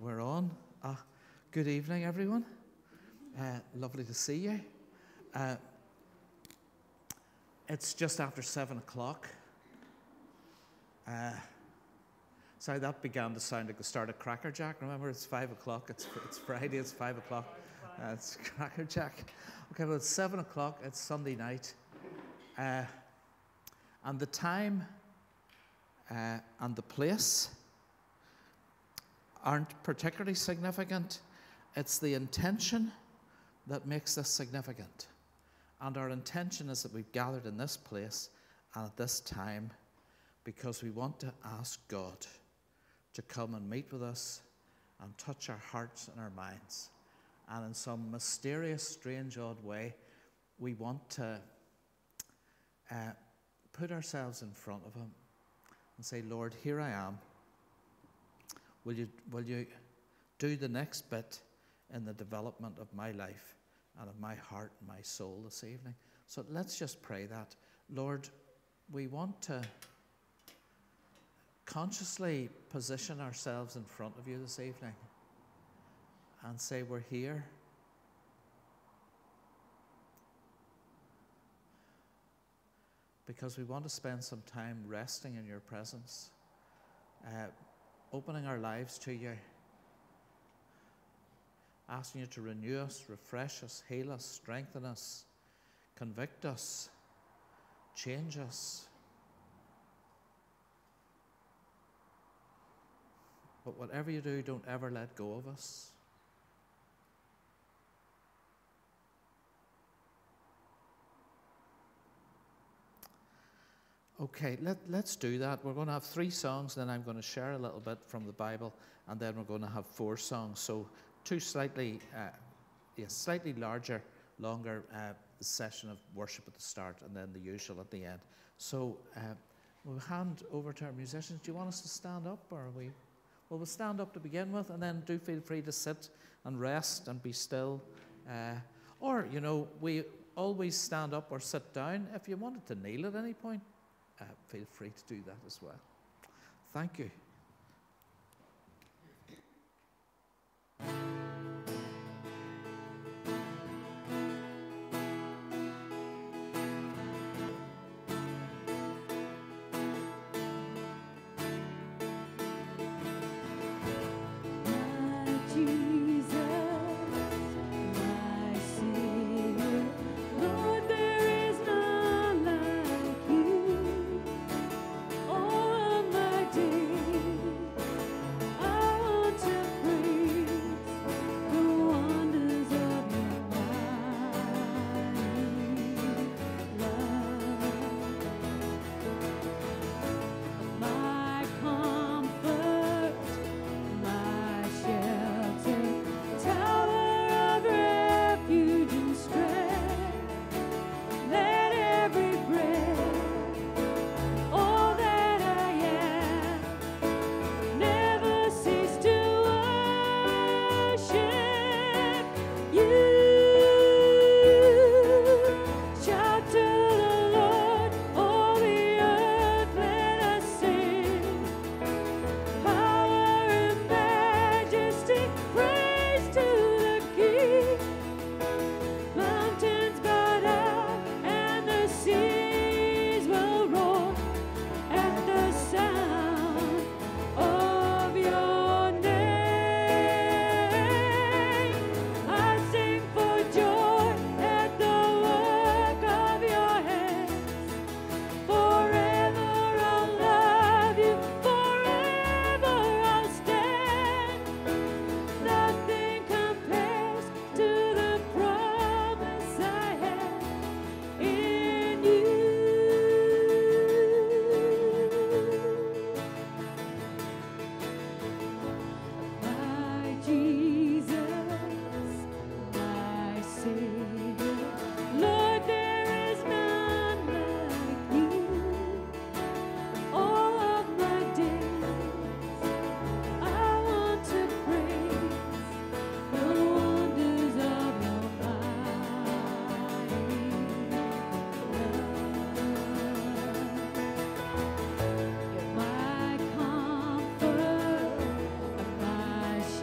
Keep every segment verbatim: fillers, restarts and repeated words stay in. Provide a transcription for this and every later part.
we're on. Uh, good evening, everyone. Uh, lovely to see you. Uh, it's just after seven o'clock. Uh, sorry, that began to sound like the start of Cracker Jack. Remember, it's five o'clock. It's it's Friday. It's five o'clock. Uh, it's Cracker Jack. Okay, well, it's seven o'clock. It's Sunday night, uh, and the time uh, and the place aren't particularly significant. It's the intention that makes this significant. And our intention is that we've gathered in this place and at this time because we want to ask God to come and meet with us and touch our hearts and our minds. And in some mysterious, strange, odd way, we want to uh, put ourselves in front of Him and say, Lord, here I am. Will you, will you do the next bit in the development of my life and of my heart and my soul this evening? So let's just pray that. Lord, we want to consciously position ourselves in front of you this evening and say we're here. Because we want to spend some time resting in your presence, uh, opening our lives to you, asking you to renew us, refresh us, heal us, strengthen us, convict us, change us. But whatever you do, don't ever let go of us. Okay, let, let's do that. We're going to have three songs, then I'm going to share a little bit from the Bible, and then we're going to have four songs. So two slightly, uh, yes, slightly larger, longer uh, session of worship at the start, and then the usual at the end. So uh, we'll hand over to our musicians. Do you want us to stand up, or are we? Well, we'll stand up to begin with, and then do feel free to sit and rest and be still. Uh, or, you know, we always stand up or sit down. If you wanted to kneel at any point, Uh, feel free to do that as well. Thank you.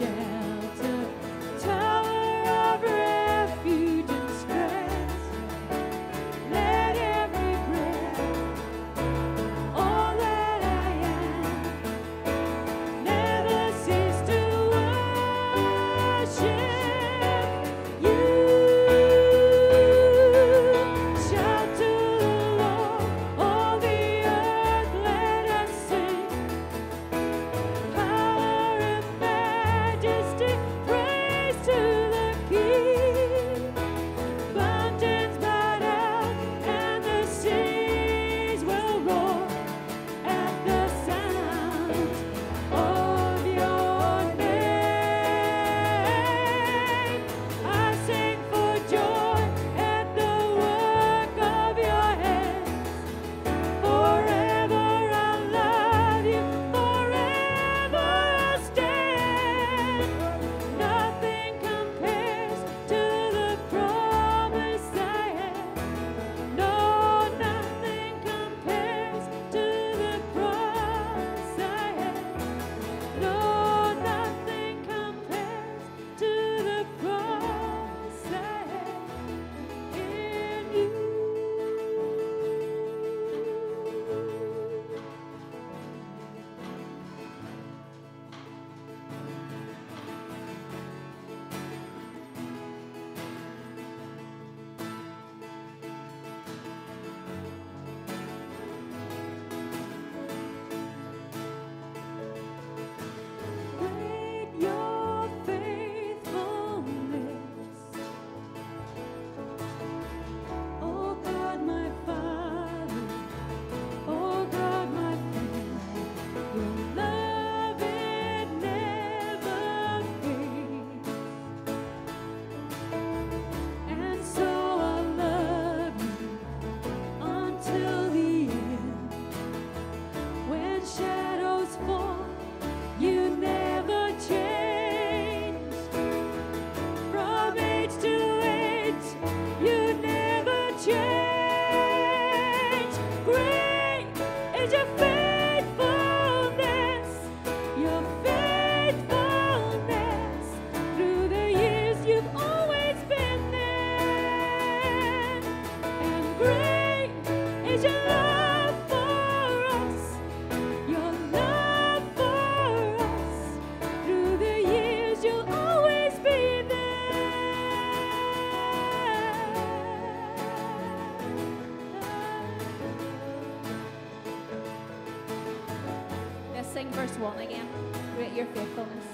sing verse one again. Great your faithfulness.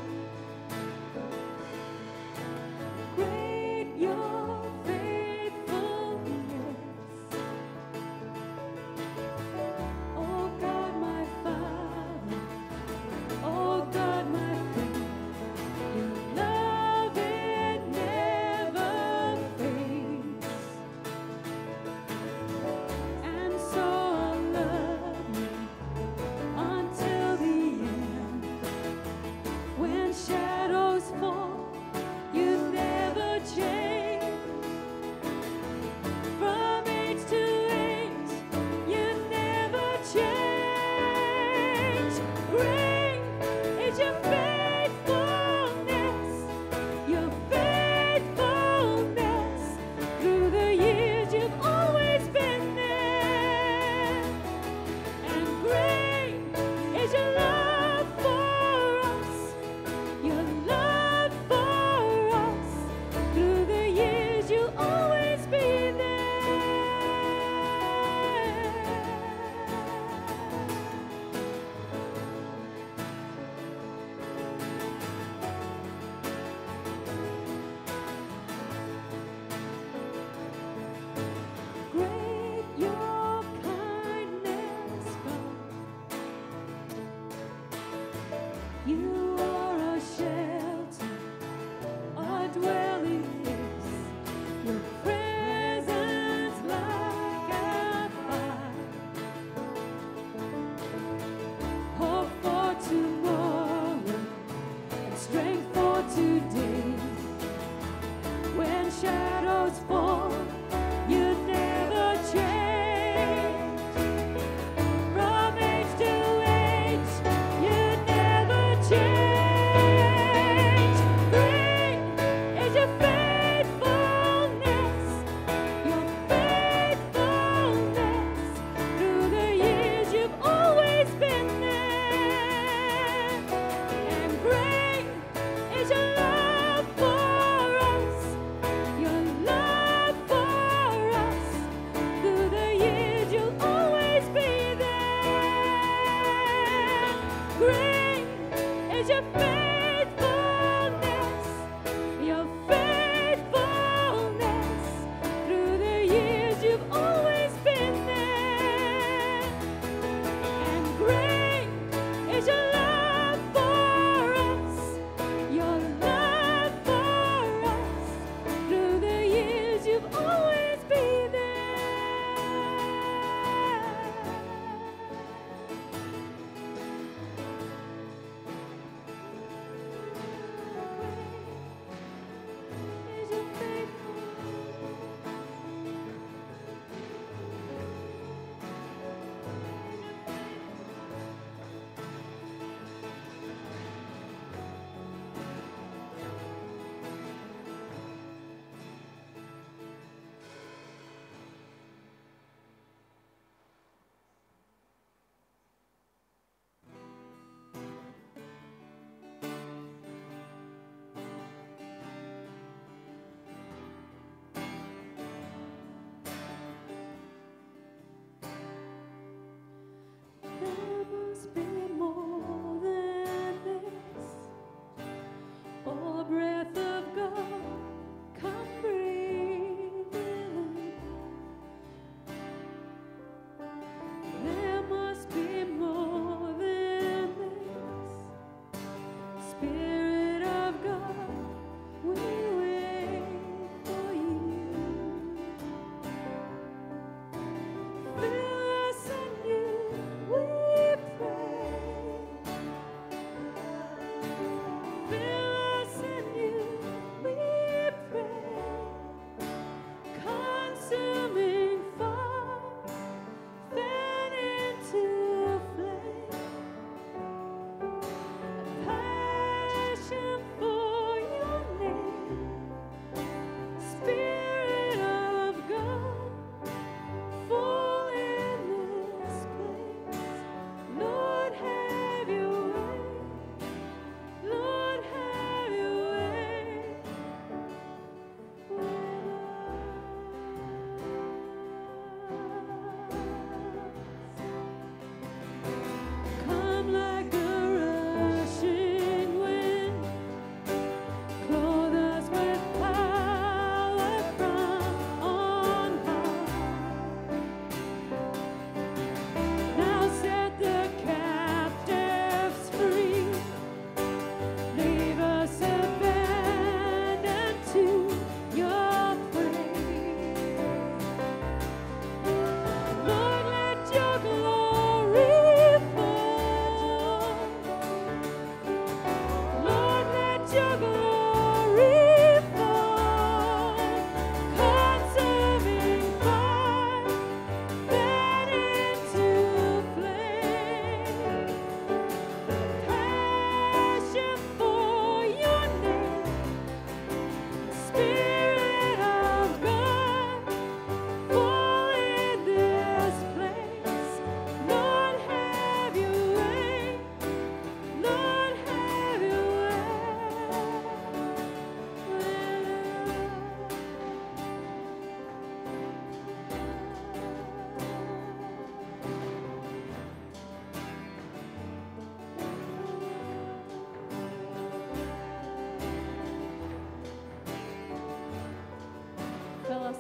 Great your faithfulness. Oh God, my Father. Oh God, my friend. Your love it never fades. And so I love you until the end. When shadows fall, you never change. From age to age, you never change. Great is your faithfulness, your faithfulness. Through the years, you've always been there. And great is your love for us, your love for us. Through the years, you'll always be there. Great your kindness, God. You are a shelter, a dwelling place. Your presence like a fire. Hope for tomorrow and strength for today. When shadows fall, you never change. From age to age, you never change.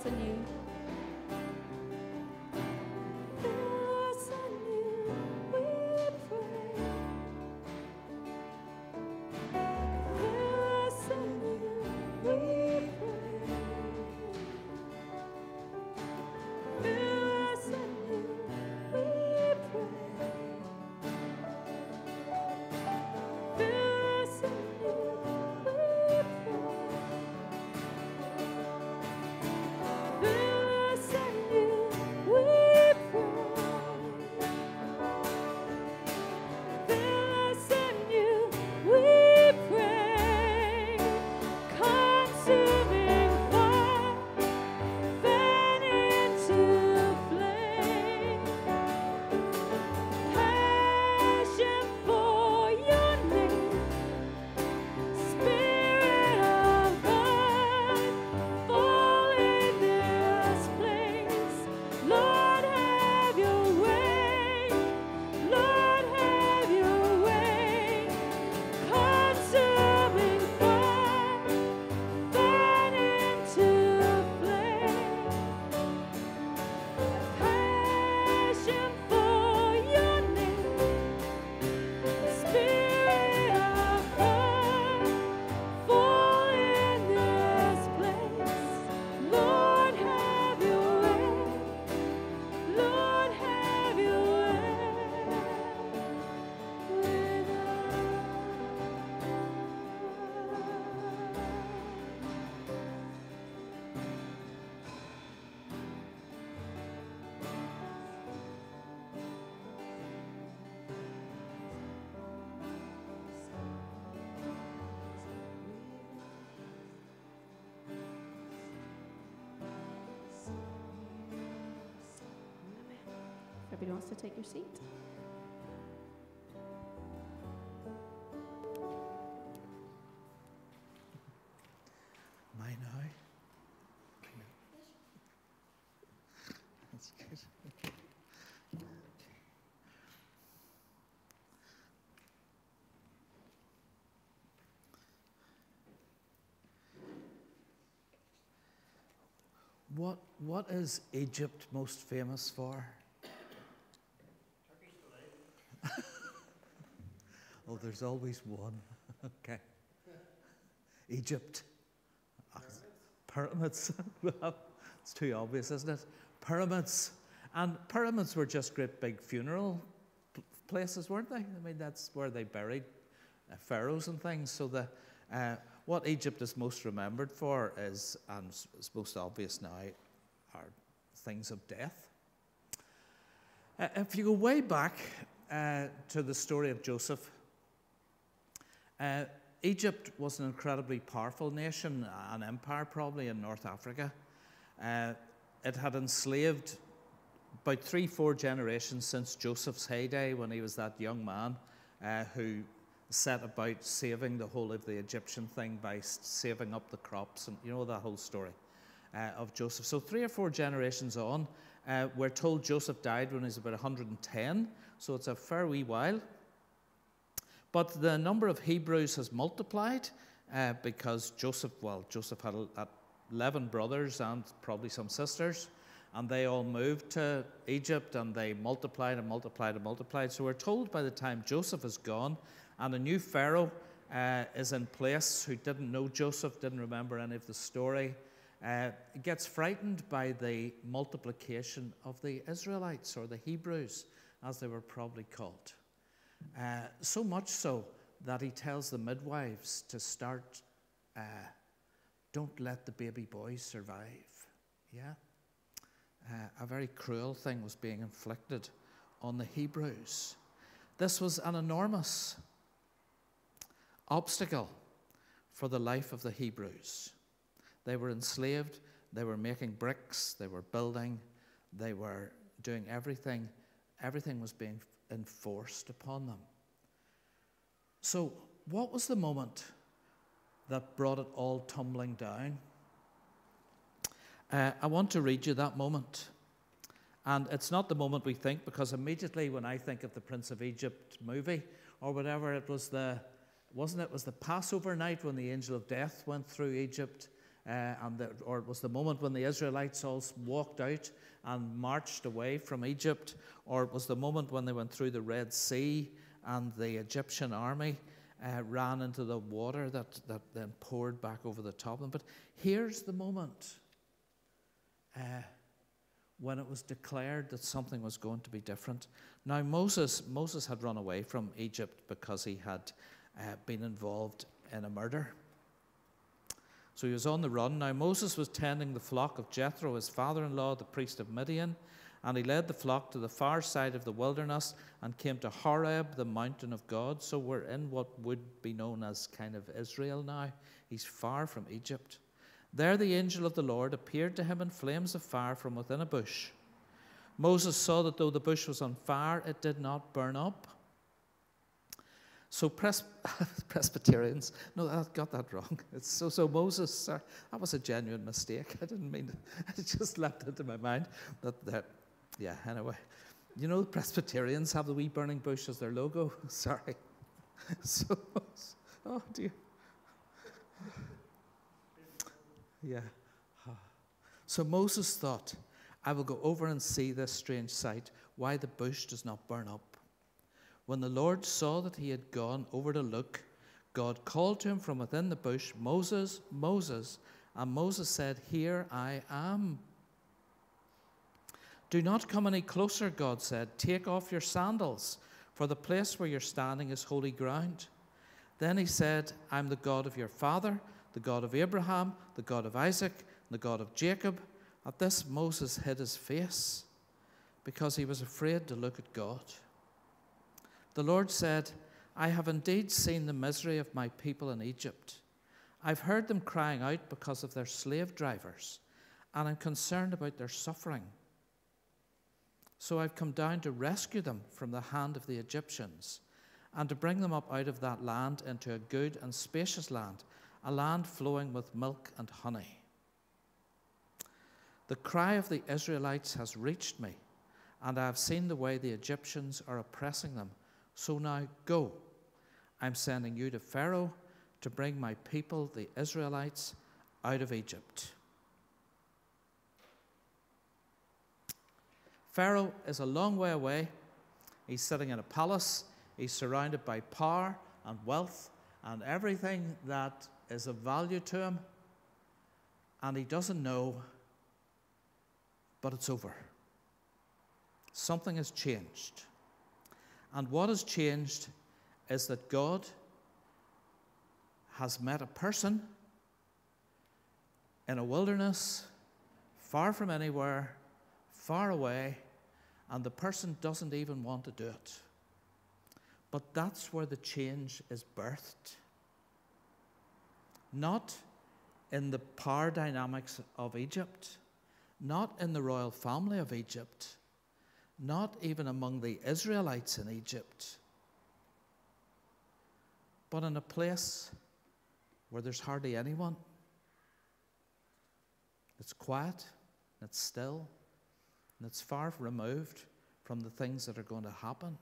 us anew. Fill us anew, we pray. Fill us anew, we pray. Fill us anew, we pray. Fill us anew, we pray. Fill us anew, we pray. Fill us anew, we pray. Consuming fire, fan into flame. Passion for your name. Spirit of God, fall in this place. Lord, have your way. Lord, have your way. Consuming fire, fan into flame. Passion for your name. Spirit of God, fall in this place. Lord, have your way. Lord, have your way with If everybody wants to take your seat. Mine now. That's good. What, what is Egypt most famous for? Oh, there's always one. Okay. Egypt. Pyramids. Well, it's too obvious, isn't it? Pyramids. And pyramids were just great big funeral p- places, weren't they? I mean, that's where they buried uh, pharaohs and things. So the uh, what Egypt is most remembered for is, and s- is most obvious now, are things of death. Uh, if you go way back uh, to the story of Joseph, uh, Egypt was an incredibly powerful nation, an empire probably in North Africa. Uh, it had enslaved about three, four generations since Joseph's heyday, when he was that young man uh, who set about saving the whole of the Egyptian thing by s- saving up the crops, and you know that whole story uh, of Joseph. So three or four generations on, uh, we're told Joseph died when he was about one hundred ten, so it's a fair wee while. But the number of Hebrews has multiplied uh, because Joseph, well, Joseph had el- eleven brothers and probably some sisters, and they all moved to Egypt, and they multiplied and multiplied and multiplied. So we're told by the time Joseph is gone and a new Pharaoh uh, is in place who didn't know Joseph, didn't remember any of the story, uh, gets frightened by the multiplication of the Israelites, or the Hebrews, as they were probably called. Uh, so much so that he tells the midwives to start, uh, don't let the baby boys survive. Yeah? Uh, a very cruel thing was being inflicted on the Hebrews. This was an enormous obstacle for the life of the Hebrews. They were enslaved, they were making bricks, they were building, they were doing everything. Everything was being enforced upon them. So, what was the moment that brought it all tumbling down? Uh, I want to read you that moment. And it's not the moment we think, because immediately when I think of the Prince of Egypt movie or whatever, it was the, wasn't it, it was the Passover night when the angel of death went through Egypt uh, and the, or it was the moment when the Israelites all walked out and marched away from Egypt, or it was the moment when they went through the Red Sea and the Egyptian army uh, ran into the water that, that then poured back over the top of them. But here's the moment uh, when it was declared that something was going to be different. Now, Moses, Moses had run away from Egypt because he had uh, been involved in a murder. So he was on the run. Now, Moses was tending the flock of Jethro, his father-in-law, the priest of Midian, and he led the flock to the far side of the wilderness and came to Horeb, the mountain of God. So we're in what would be known as kind of Israel now. He's far from Egypt. There the angel of the Lord appeared to him in flames of fire from within a bush. Moses saw that though the bush was on fire, it did not burn up. So pres- Presbyterians, no, I got that wrong. It's so so Moses, sorry, that was a genuine mistake. I didn't mean to, it just leapt into my mind. That, that, yeah, anyway. You know, Presbyterians have the wee burning bush as their logo. Sorry. So, oh dear. Yeah. So Moses thought, I will go over and see this strange sight, why the bush does not burn up. When the Lord saw that he had gone over to look, God called to him from within the bush, Moses, Moses. And Moses said, Here I am. Do not come any closer, God said. Take off your sandals, for the place where you're standing is holy ground. Then he said, I'm the God of your father, the God of Abraham, the God of Isaac, and the God of Jacob. At this, Moses hid his face because he was afraid to look at God. The Lord said, I have indeed seen the misery of my people in Egypt. I've heard them crying out because of their slave drivers, and I'm concerned about their suffering. So I've come down to rescue them from the hand of the Egyptians and to bring them up out of that land into a good and spacious land, a land flowing with milk and honey. The cry of the Israelites has reached me, and I have seen the way the Egyptians are oppressing them. So now go. I'm sending you to Pharaoh to bring my people, the Israelites, out of Egypt. Pharaoh is a long way away. He's sitting in a palace. He's surrounded by power and wealth and everything that is of value to him. And he doesn't know, but it's over. Something has changed. And what has changed is that God has met a person in a wilderness, far from anywhere, far away, and the person doesn't even want to do it. But that's where the change is birthed. Not in the power dynamics of Egypt, not in the royal family of Egypt, not even among the Israelites in Egypt, but in a place where there's hardly anyone. It's quiet, it's still, and it's far removed from the things that are going to happen.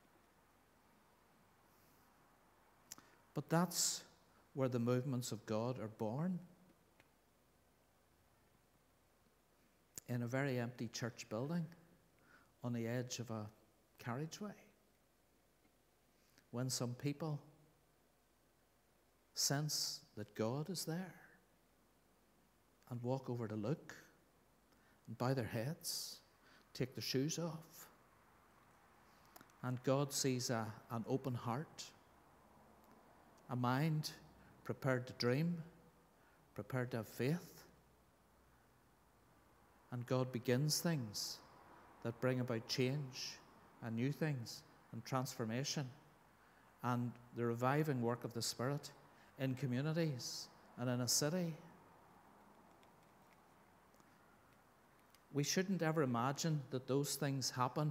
But that's where the movements of God are born. In a very empty church building on the edge of a carriageway. When some people sense that God is there and walk over to look and bow their heads, take their shoes off, and God sees a, an open heart, a mind prepared to dream, prepared to have faith, and God begins things that bring about change and new things and transformation and the reviving work of the Spirit in communities and in a city. We shouldn't ever imagine that those things happen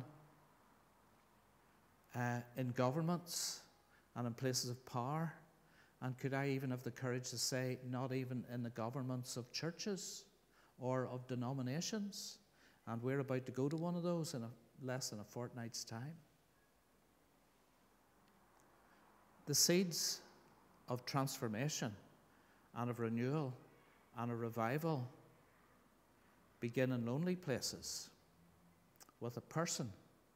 uh, in governments and in places of power. And could I even have the courage to say, not even in the governments of churches or of denominations? And we're about to go to one of those in a, less than a fortnight's time. The seeds of transformation and of renewal and a revival begin in lonely places with a person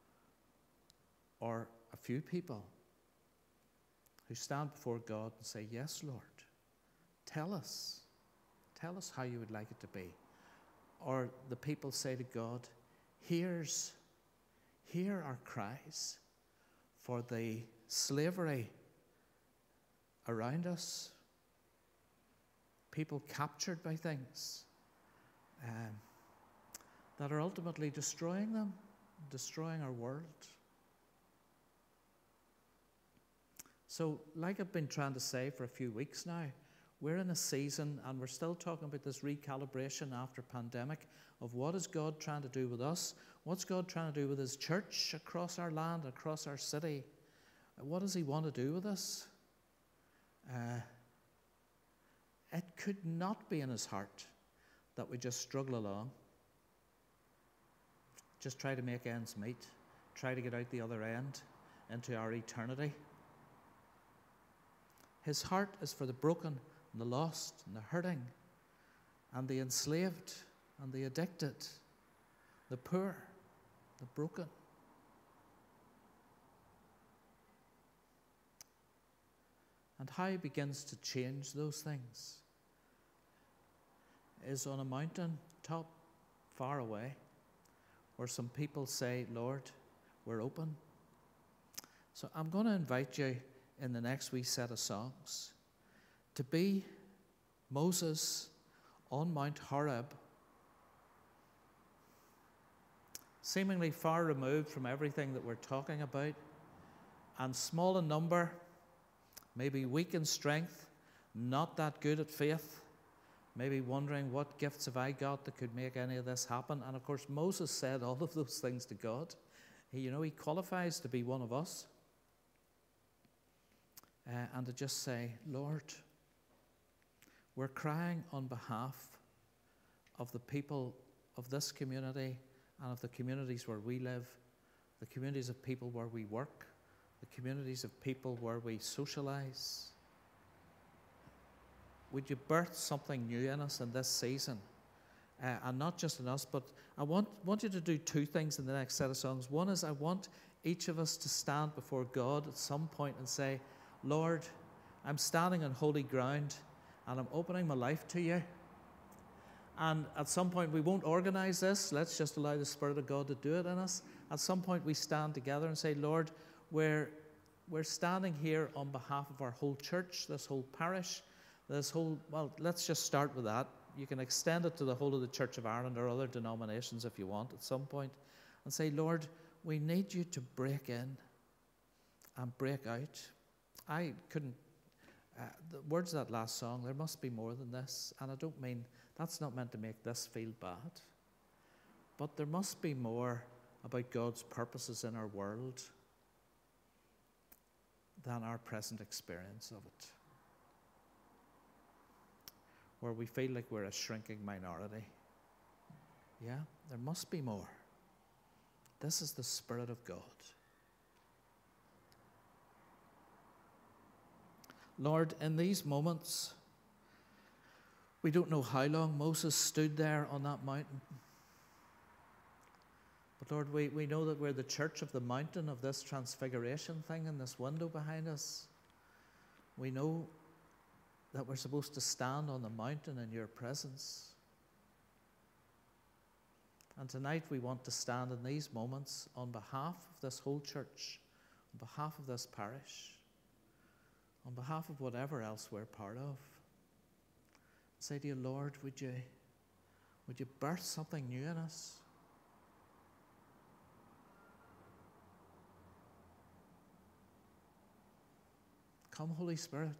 or a few people who stand before God and say, yes, Lord, tell us. Tell us how you would like it to be. Or the people say to God, here's, hear our cries for the slavery around us, people captured by things um, that are ultimately destroying them, destroying our world. So, like I've been trying to say for a few weeks now, we're in a season, and we're still talking about this recalibration after pandemic of what is God trying to do with us? What's God trying to do with his church across our land, across our city? What does he want to do with us? Uh, it could not be in his heart that we just struggle along, just try to make ends meet, try to get out the other end into our eternity. His heart is for the broken and the lost and the hurting and the enslaved and the addicted, the poor, the broken. And how he begins to change those things is on a mountain top far away where some people say, Lord, we're open. So I'm going to invite you in the next wee set of songs to be Moses on Mount Horeb, seemingly far removed from everything that we're talking about, and small in number, maybe weak in strength, not that good at faith, maybe wondering what gifts have I got that could make any of this happen. And of course Moses said all of those things to God. He, you know, he qualifies to be one of us. Uh, and to just say, Lord, we're crying on behalf of the people of this community and of the communities where we live, the communities of people where we work, the communities of people where we socialize. Would you birth something new in us in this season? Uh, and not just in us, but I want, want you to do two things in the next set of songs. One is I want each of us to stand before God at some point and say, Lord, I'm standing on holy ground and I'm opening my life to you. And at some point we won't organize this. Let's just allow the Spirit of God to do it in us. At some point we stand together and say, Lord, we're, we're standing here on behalf of our whole church, this whole parish, this whole, well, let's just start with that. You can extend it to the whole of the Church of Ireland or other denominations if you want at some point, and say, Lord, we need you to break in and break out. I couldn't, uh, the words of that last song, there must be more than this. And I don't mean, that's not meant to make this feel bad. But there must be more about God's purposes in our world than our present experience of it, where we feel like we're a shrinking minority. Yeah, there must be more. This is the Spirit of God. Lord, in these moments, we don't know how long Moses stood there on that mountain. But Lord, we, we know that we're the church of the mountain of this transfiguration thing in this window behind us. We know that we're supposed to stand on the mountain in your presence. And tonight we want to stand in these moments on behalf of this whole church, on behalf of this parish, on behalf of whatever else we're part of. Say to you, Lord, would you, would you birth something new in us? Come, Holy Spirit.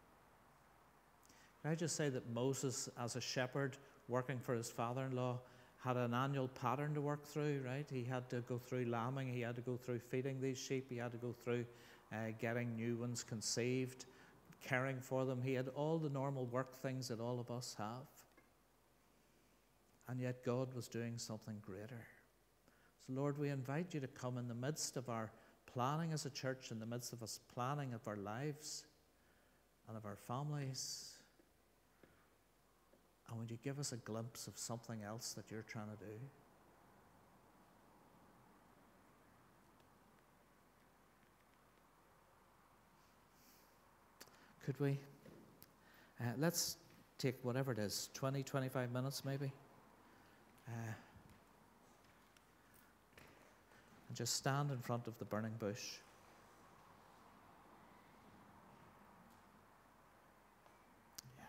Can I just say that Moses, as a shepherd working for his father-in-law, had an annual pattern to work through, right? He had to go through lambing, he had to go through feeding these sheep, he had to go through uh, getting new ones conceived, caring for them. He had all the normal work things that all of us have. And yet God was doing something greater. So Lord, we invite you to come in the midst of our planning as a church, in the midst of us planning of our lives and of our families. And would you give us a glimpse of something else that you're trying to do? Could we? Uh, let's take whatever it is, twenty, twenty-five minutes maybe. Uh, and just stand in front of the burning bush. Yeah.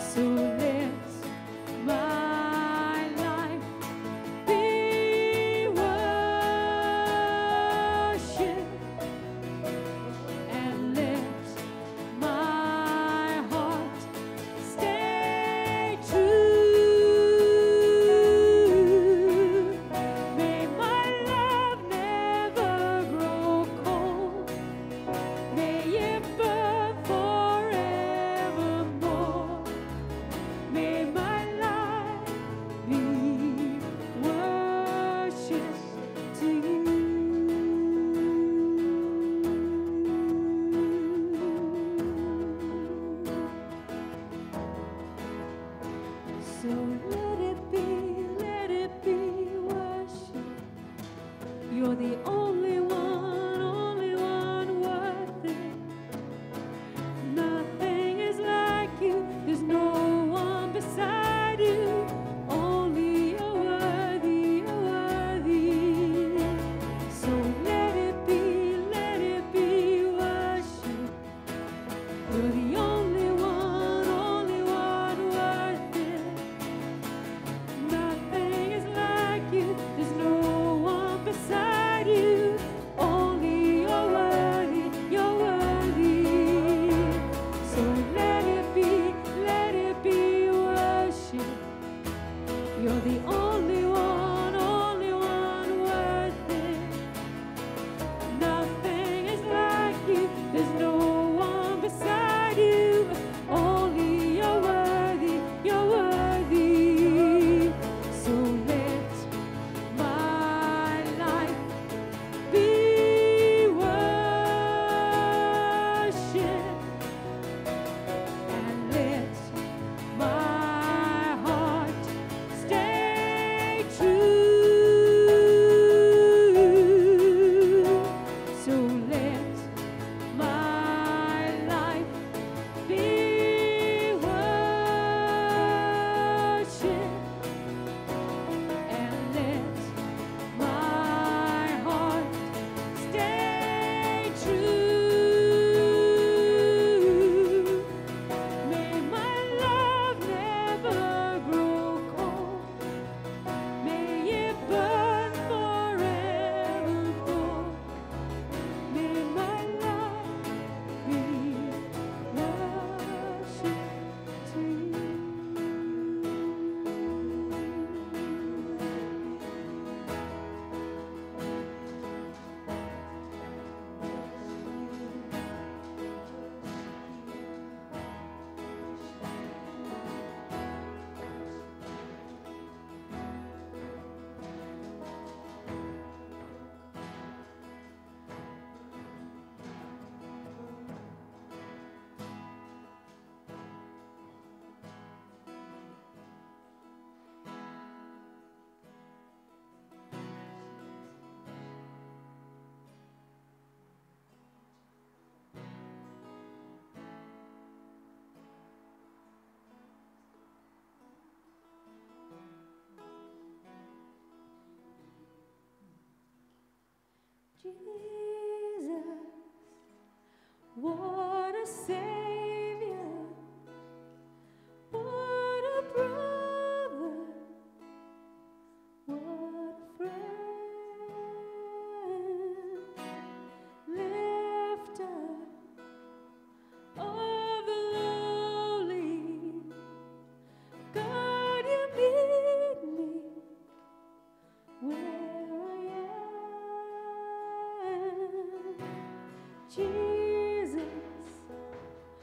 So let my life be worship, and let my heart stay true. May my love never grow cold. May it burn forevermore. May my life be worship to you. So let it be, let it be worship. You're the only one, only one worth it. Nothing is like you, there's no one beside you. Only you're worthy, you're worthy. So let it be, let it be worship. You're the only one, only one worth it. Nothing is like you, there's no one beside you. Only you're worthy, you're worthy. So let it be, let it be worship. You're the only one, only one worth it. Nothing is like you, there's no one beside you. Only you're worthy, you're worthy. So let my life be worship, and let my heart stay true. So let my life be worship, and let my heart stay true. May my love never grow cold. May it burn forevermore. May my life be worship to you. Jesus, what a Savior, what a brother, what a friend, lifter of the lowly. God, you meet me where I am. Jesus,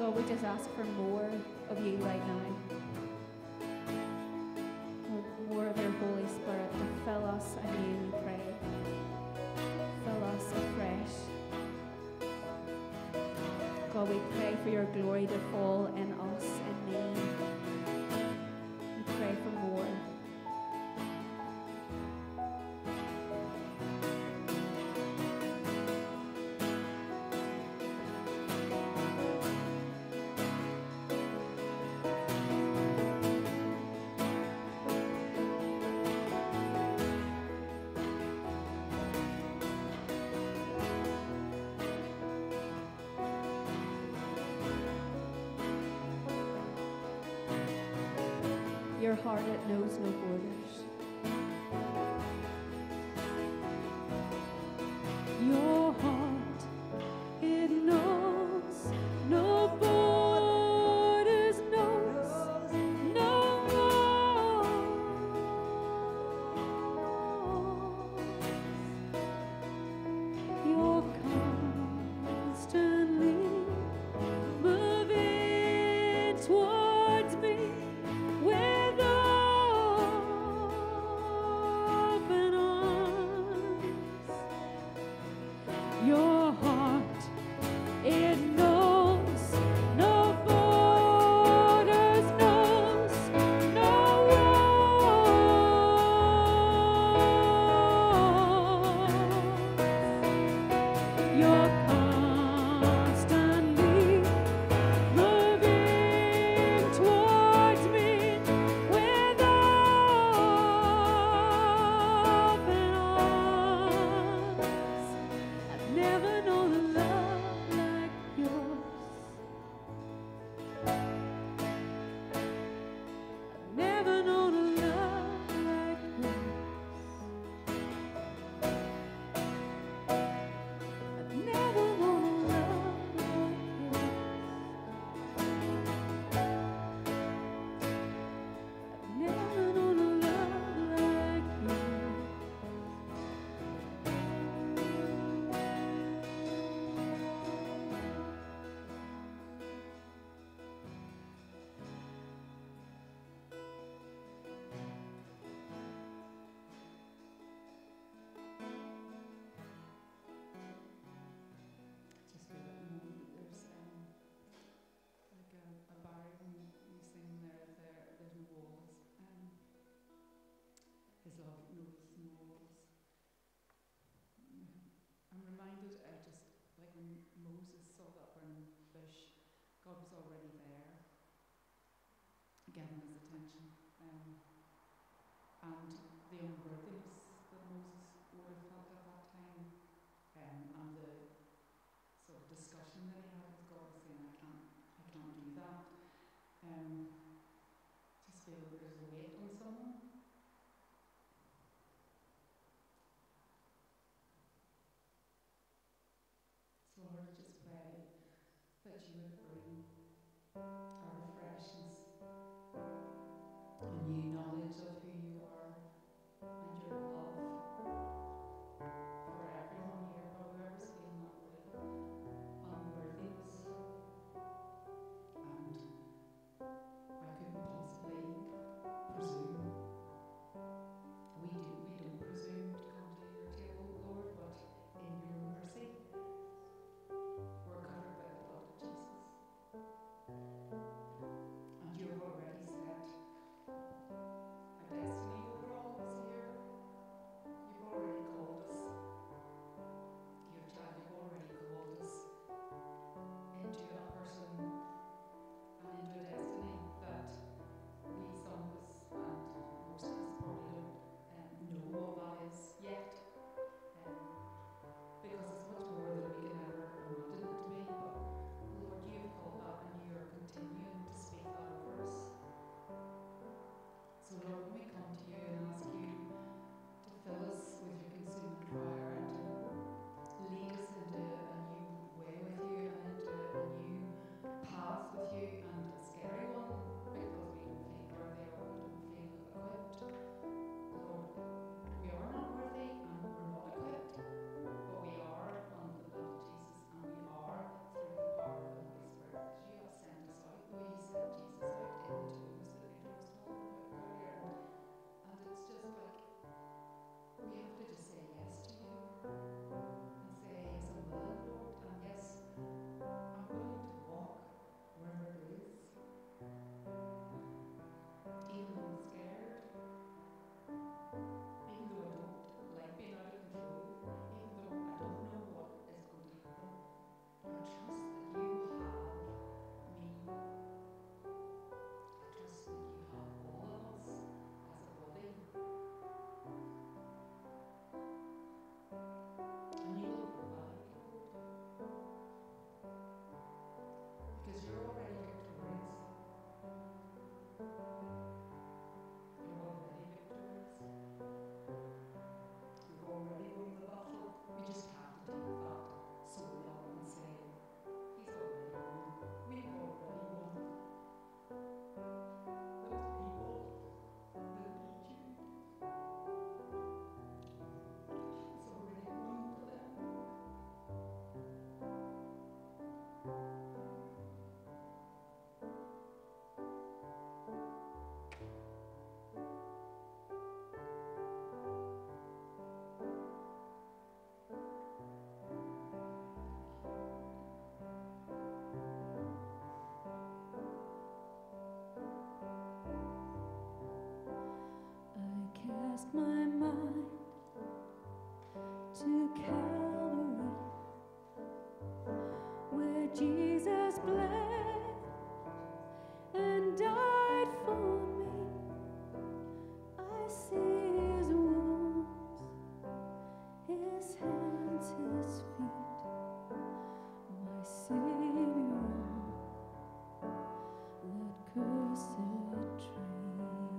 God, we just ask for more of you right now. Lord, more of your Holy Spirit to fill us anew, we pray. Fill us afresh. God, we pray for your glory to fall in us and me. We pray for more. Your heart, it knows no borders. Your heart, it knows no borders, knows no walls. You're constantly moving towards me with open arms. Your heart, it knows no borders, knows no walls. You're constantly moving towards me with open arms. I've never known a love like yours. I've never known a love like yours. I've never known a love like yours. I've never known a love like yours. Just feel at the moment that there's um, like a, a barrier when you sing there, there, there's no walls. Um, his love knows no walls. Mm. I'm reminded uh, just like when Moses saw that burning bush, God was already there, getting his attention. Um, and the unworthiness that Moses would have felt at that time, um, and the sort of discussion that he had with God, saying, I can't, I can't do that. Um, just feel that there's a weight on someone. So Lord, I just pray that you would bring a refreshness, a new knowledge of who you are and your love for everyone here, but whoever's feeling that weight of unworthiness. And I couldn't possibly presume cast my mind to Calvary, where Jesus bled and died for me. I see his wounds, his hands, his feet, my Savior on that cursed tree.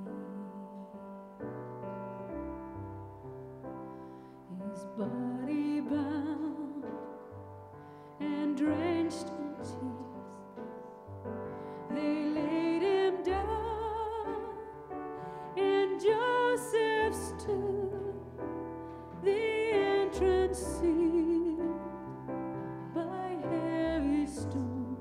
His body bound and drenched in tears, they laid him down in Joseph's tomb, the entrance sealed by heavy stone.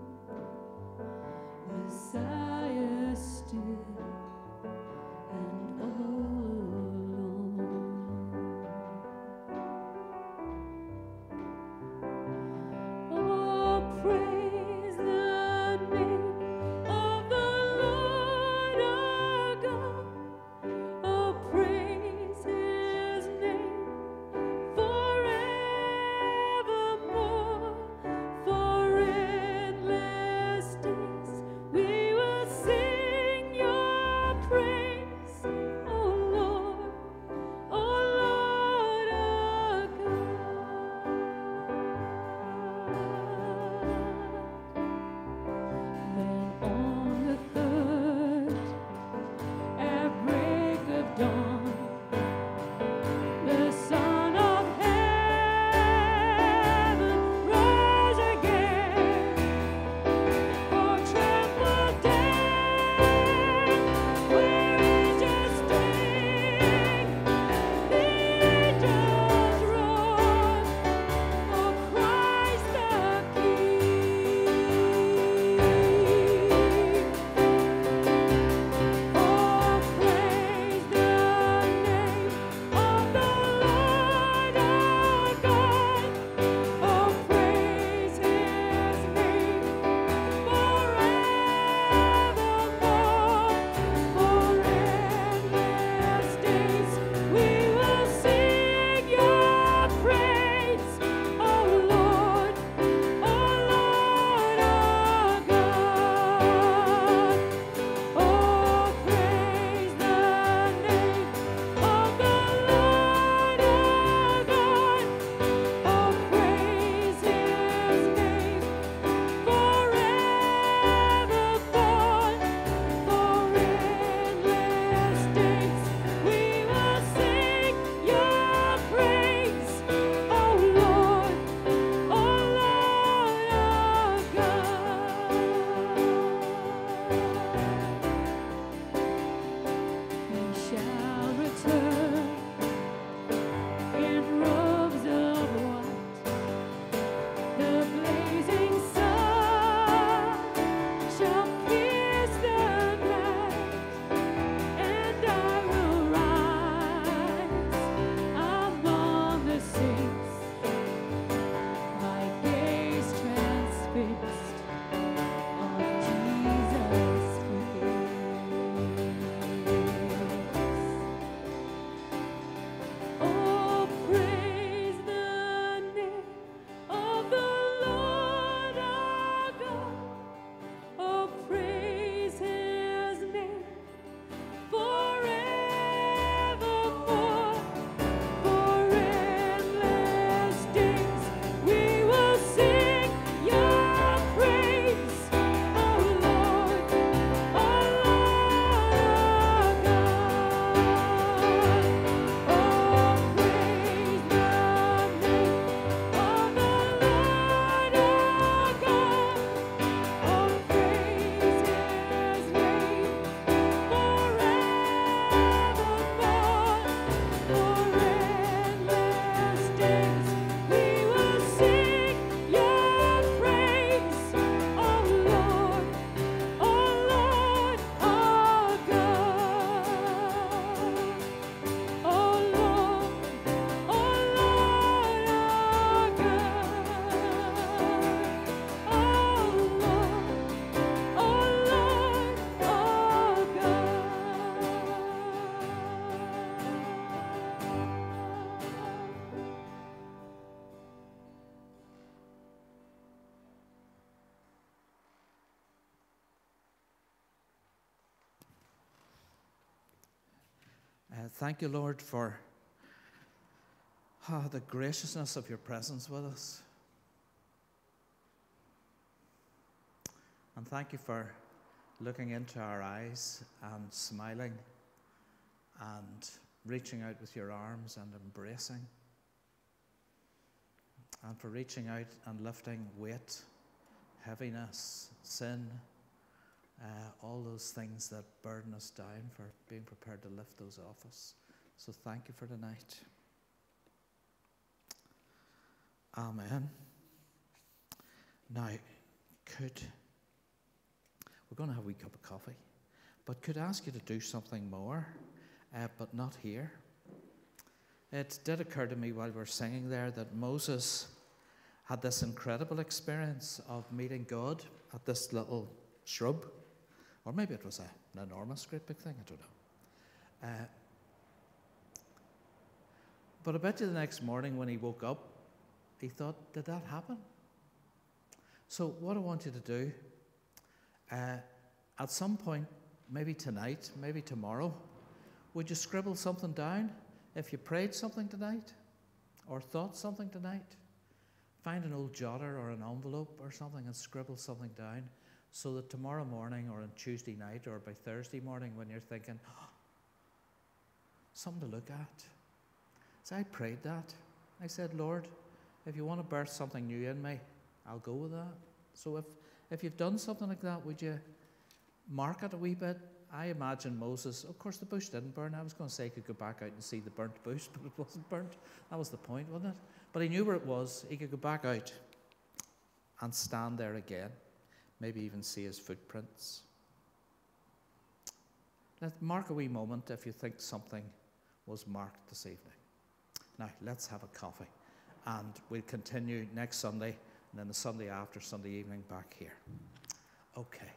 Messiah still and all alone. Oh, praise the name of the Lord our God. Oh, praise his name forevermore. For endless days we will sing your praise, oh Lord, oh Lord our God. Then on the third, at break of dawn, the Son of Heaven rose again. For trembled death, where is your sting? The angels roared, for Christ the King. Oh, praise the name of the Lord our God. Oh, praise his name forevermore. For endless days we will sing your praise, oh Lord, oh Lord our God. Oh, praise the name of the Lord our God. Oh, praise his name forevermore. For endless days we will sing your praise, oh Lord, oh Lord our God. He shall return in robes of white. The blazing sun shall pierce the night, and I will rise among the saints, my gaze transfixed on Jesus' face. Oh, praise the name of the Lord our God. Oh, praise his name forevermore. For endless days we will sing your praise, Uh, thank you, Lord, for ah, the graciousness of your presence with us. And thank you for looking into our eyes and smiling and reaching out with your arms and embracing. And for reaching out and lifting weight, heaviness, sin, uh, all those things that burden us down, for being prepared to lift those off us. So thank you for tonight. Amen. Now, could, we're going to have a wee cup of coffee, but could I ask you to do something more, uh, but not here. It did occur to me while we were singing there that Moses had this incredible experience of meeting God at this little shrub, or maybe it was a, an enormous, great big thing, I don't know. Uh, but I bet you the next morning when he woke up, he thought, did that happen? So what I want you to do, uh, at some point, maybe tonight, maybe tomorrow, would you scribble something down? If you prayed something tonight, or thought something tonight, find an old jotter or an envelope or something and scribble something down, so that tomorrow morning or on Tuesday night or by Thursday morning when you're thinking, oh, something to look at. So I prayed that. I said, Lord, if you want to birth something new in me, I'll go with that. So if, if you've done something like that, would you mark it a wee bit? I imagine Moses, of course the bush didn't burn. I was going to say he could go back out and see the burnt bush, but it wasn't burnt. That was the point, wasn't it? But he knew where it was. He could go back out and stand there again. Maybe even see his footprints. Let's mark a wee moment if you think something was marked this evening. Now, let's have a coffee. And we'll continue next Sunday, and then the Sunday after, Sunday evening, back here. Okay.